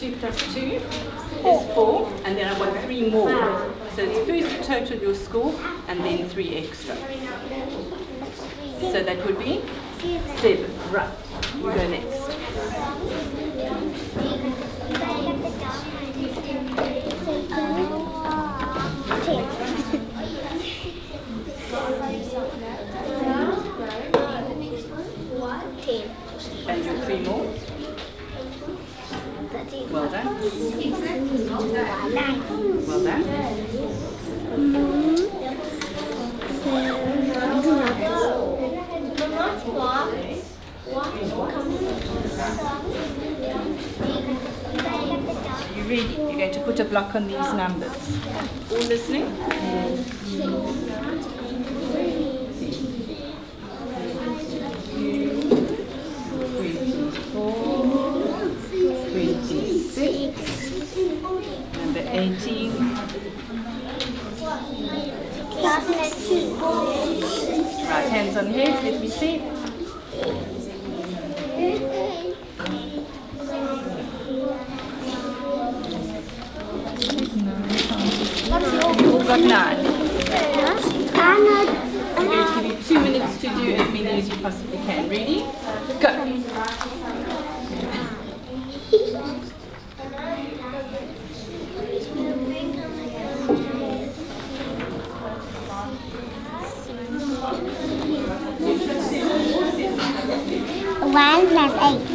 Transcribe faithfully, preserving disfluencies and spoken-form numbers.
two plus two is four, and then I want three more. So it's first total your score, and then three extra. So that would be seven. Right. You go next. And your three more. Well done. Well done. You ready? You're going to put a block on these numbers. All listening? Number eighteen. Right, hands on heads, let me see. You've all got nine. I'm going to give you two minutes to do as many as you possibly can. Ready? Go. One plus eight.